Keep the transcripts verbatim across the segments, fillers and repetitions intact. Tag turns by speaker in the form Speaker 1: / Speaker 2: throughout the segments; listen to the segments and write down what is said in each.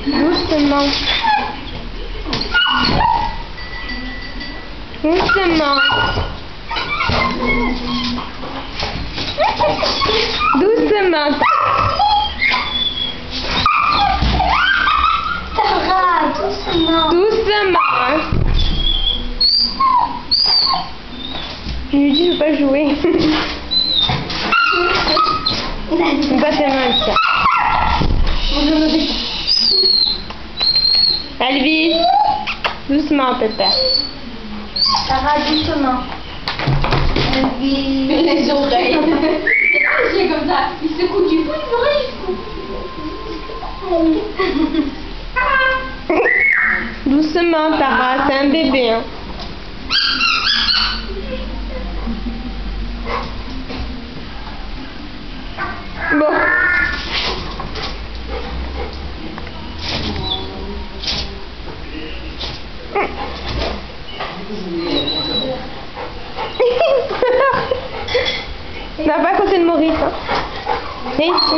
Speaker 1: Doucement. Doucement. Doucement.
Speaker 2: Tara, doucement.
Speaker 1: Doucement. Je lui dis je veux pas jouer. C'est pas tellement ça. Elvis, doucement Pépère.
Speaker 2: Tara, doucement. Elvis.
Speaker 3: Les oreilles. C'est comme ça. Il secoue du coup les oreilles.
Speaker 1: Doucement Tara, c'est un bébé. Hein. Bon. Non, pas côté de Maurice. Hein. Et ici.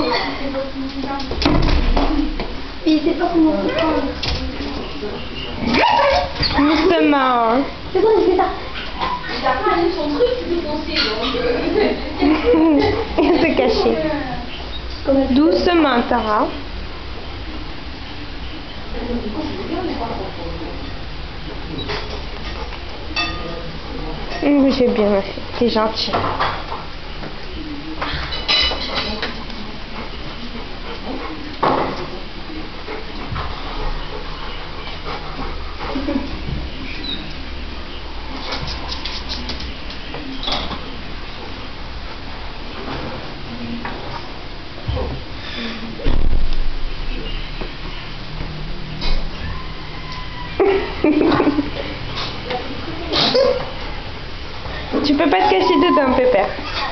Speaker 2: Il sait pas comment prendre.
Speaker 1: Doucement.
Speaker 2: C'est bon, il fait ça.
Speaker 3: Il a pas allé son truc défoncé donc.
Speaker 1: Il se cachait. Doucement Tara. Mmh, j'ai bien fait. T'es gentil. Tu peux pas te cacher dedans, Pépère.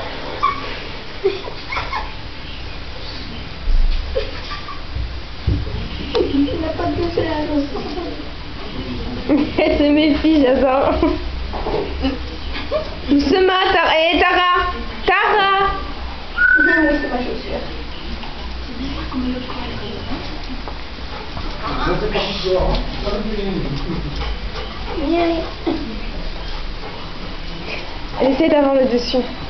Speaker 2: Il n'a pas de touché la chose.
Speaker 1: Elle se méfie, j'adore. Doucement, Tara. Eh, Tara. Tara.
Speaker 2: Non, oui, c'est ma chaussure.
Speaker 1: Elle essaie d'avoir le dessus.